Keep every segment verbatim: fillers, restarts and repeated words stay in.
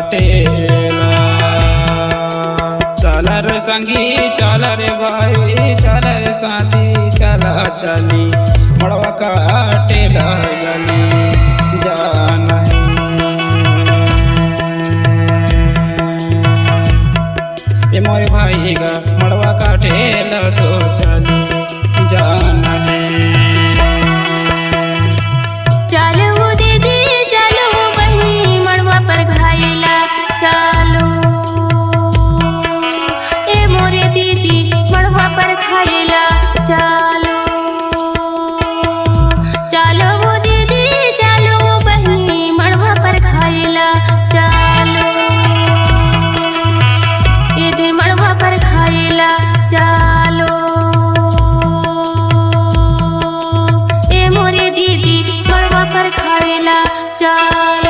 काटेला। चल रे संगी चल रे भाई चल रे साथी चला चली मड़वा काटेला गली जाना ये मोरे भाई गा मड़वा काटेला तो चली जाना है। चलो दीदी चलो बही मड़वा पर घायला चलो ए मोरे दीदी मड़वा पर घायला चलो चलो दीदी चलो बही मड़वा पर घायला चलो दीदी मड़वा पर घायला चलो ए मोरे दीदी मड़वा पर घायला चलो।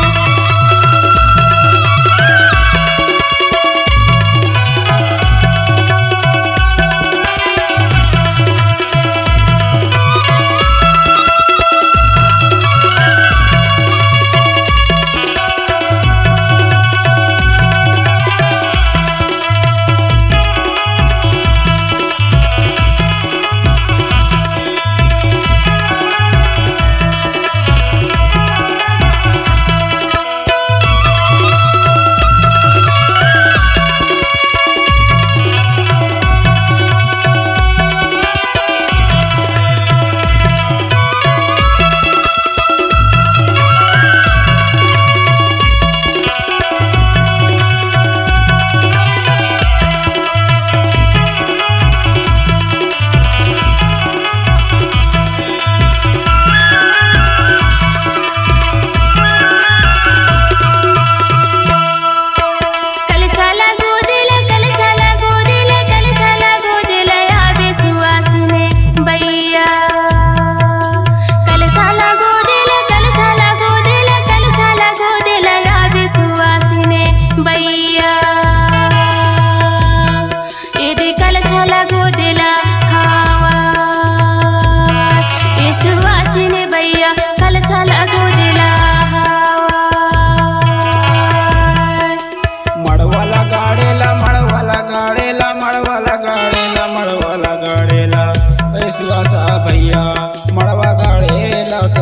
सुहासा भैया मड़वा गाड़ेला तो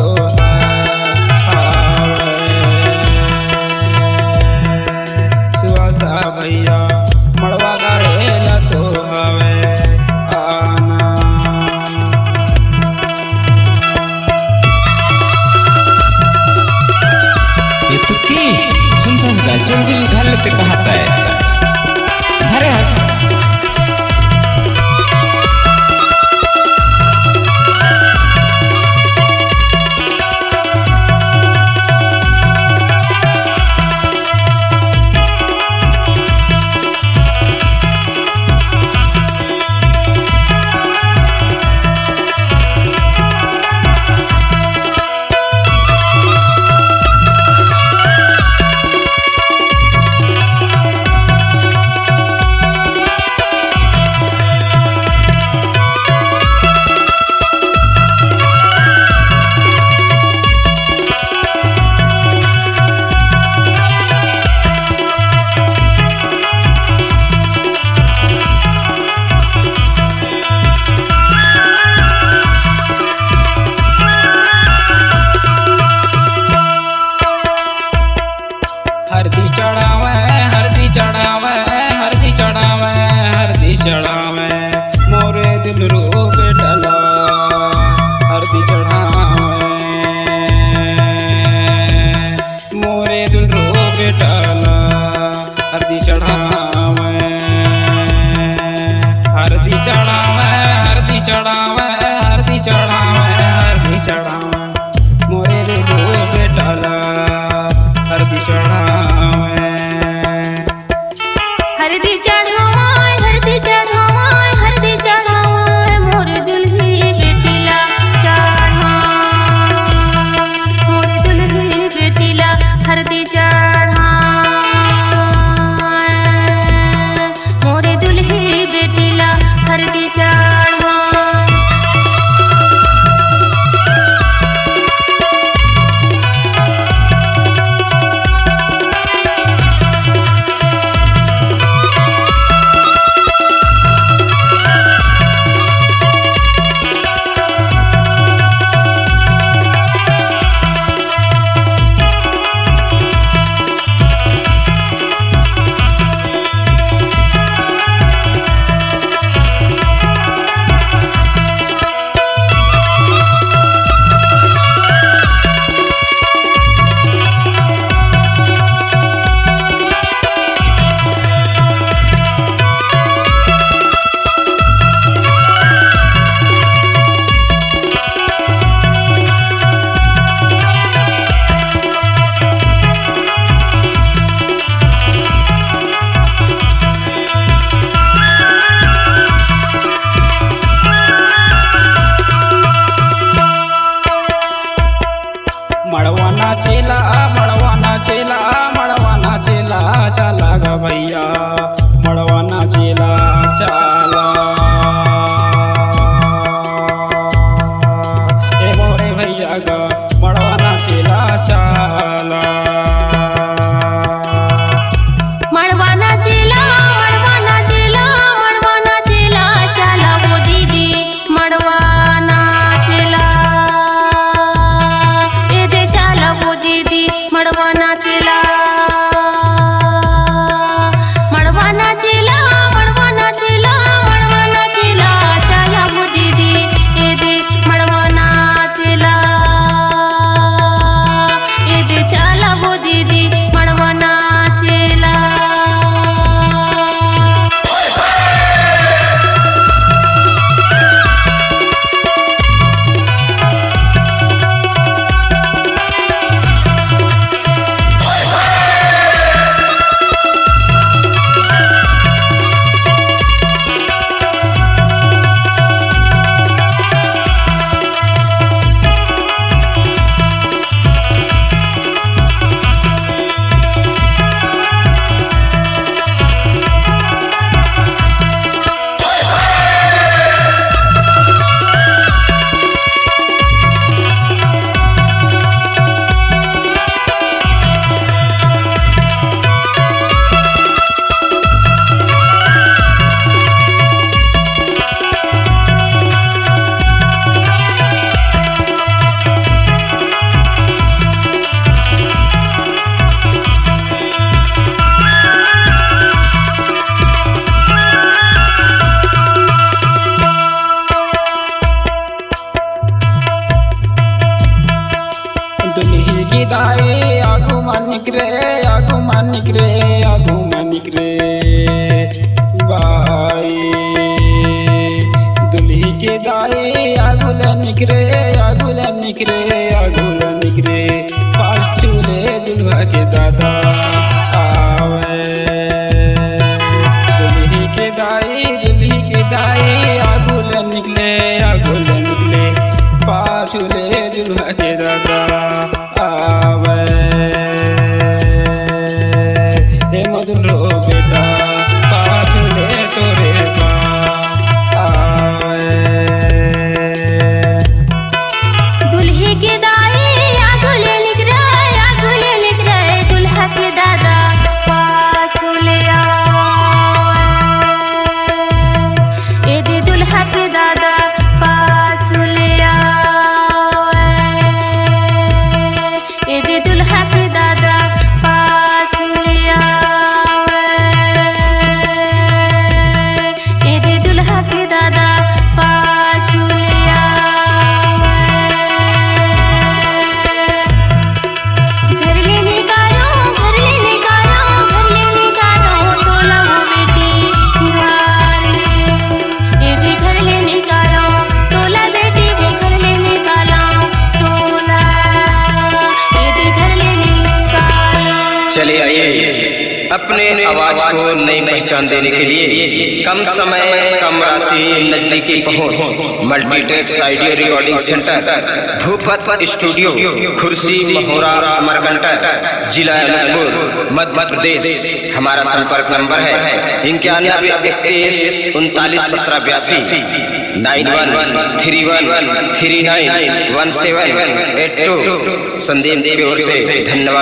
सुहासा भैया मड़वा गाड़ेला तो हवे आना। ये तो की सुन सुन का जल्दी घर लेते कहता है अरे हंस हरदी चढ़ावे हरदी चढ़ावे हरदी चढ़ावे हरदी चढ़ावे मोरे दिल रो बेटला हरदी चढ़ावे मोरे दिल रो बेटला हरदी चढ़ावे हरदी चढ़ावे हरदी चढ़ावे हरदी चढ़ावे हरदी चढ़ावे मोरे दिल रो बेटला हरदी चढ़ावे हरदी चढ़ावे हरदी चढ़ावे हरदी चढ़ावे मोरे दुल्ही बेटीला चढ़ावे मोरे दुल्ही बेटीला हरदी चढ़ावे मोरे दुल्ही बेटीला हरदी चढ़ावे। निकरे आगू मा निकरे आगू मा निकरे बाई दुल्ही के दाई आगुल निकरे आगुल निकरे आगुल निकरे पाछुले दुल्हा के दादा आवे दुल्ही के दाई दुल्ही के दाई आगुल निकले आगुल निकले पाछुले दुल्हा के दादा आवे हे मधुरो बेटा पाछुले तोरे बा दुल्हे के दाई आगुले लिख रहे आगुले लिख रहे दुल्हा के दादा पाछुले ए दे दुल्हा के दादा पाछुले ए दे दुल्हा के दादा पाछुले ए दे दुल्हा के दादा पाछुले घर ले निकालो घर ले निकालो घर ले निकालो तोला वो बेटी घर ए दे घर ले निकालो तोला बेटी दे घर ले निकालो तोला ए दे घर ले निकालो। चलिए आइए अपने आवाज को नई पहचान देने के लिए कम समय कम राशि नजदीकी पहुंच Multitex audio recording centre Bhupat studio Khursi Mahora Amarkantak जिला अलीगढ़ मध्य प्रदेश। हमारा संपर्क नंबर है इक्यानवे इकतीस उनतालीस सत्रह बयासी nine one three one three nine one seven eight two. Sandeep की ओर से धन्यवाद।